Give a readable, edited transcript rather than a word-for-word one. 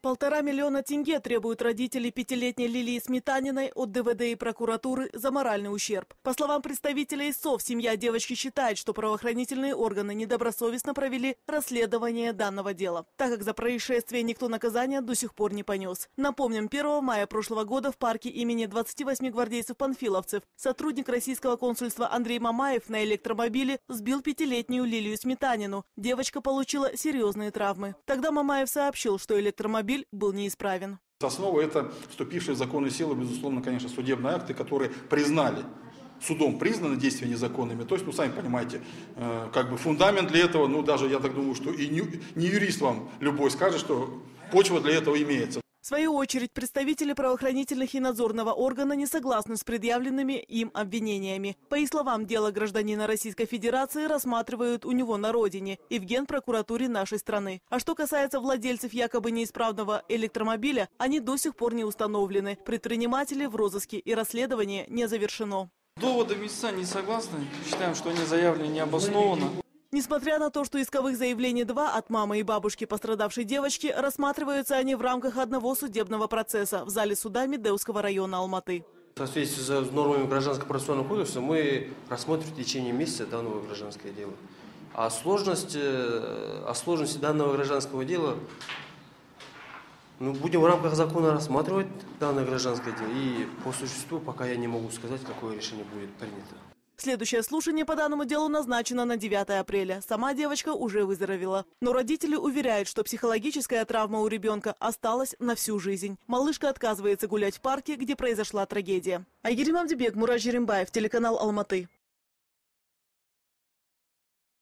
1,5 миллиона тенге требуют родители пятилетней Лилии Сметаниной от ДВД и прокуратуры за моральный ущерб. По словам представителей ИСОВ, семья девочки считает, что правоохранительные органы недобросовестно провели расследование данного дела, так как за происшествие никто наказания до сих пор не понес. Напомним, 1 мая прошлого года в парке имени 28 гвардейцев-панфиловцев сотрудник российского консульства Андрей Мамаев на электромобиле сбил пятилетнюю Лилию Сметанину. Девочка получила серьезные травмы. Тогда Мамаев сообщил, что электромобиль был неисправен. Основа – это вступившие в законную силу, безусловно, конечно, судебные акты, которые признали, судом признаны действия незаконными. То есть, сами понимаете, фундамент для этого, даже я так думаю, что и не юрист вам любой скажет, что почва для этого имеется. В свою очередь, представители правоохранительных и надзорного органа не согласны с предъявленными им обвинениями. По их словам, дело гражданина Российской Федерации рассматривают у него на родине и в Генпрокуратуре нашей страны. А что касается владельцев якобы неисправного электромобиля, они до сих пор не установлены. Предприниматели в розыске и расследование не завершено. Доводами истца не согласны. Считаем, что они заявлены необоснованно. Несмотря на то, что исковых заявлений 2 от мамы и бабушки пострадавшей девочки, рассматриваются они в рамках одного судебного процесса в зале суда Медеуского района Алматы. В соответствии с нормами Гражданского процессуального кодекса мы рассмотрим в течение месяца данного гражданского дела. О сложности данного гражданского дела будем в рамках закона рассматривать данное гражданское дело. И по существу пока я не могу сказать, какое решение будет принято. Следующее слушание по данному делу назначено на 9 апреля. Сама девочка уже выздоровела. Но родители уверяют, что психологическая травма у ребенка осталась на всю жизнь. Малышка отказывается гулять в парке, где произошла трагедия. Айгерим Амдибек, Мурат Жеримбаев, телеканал Алматы.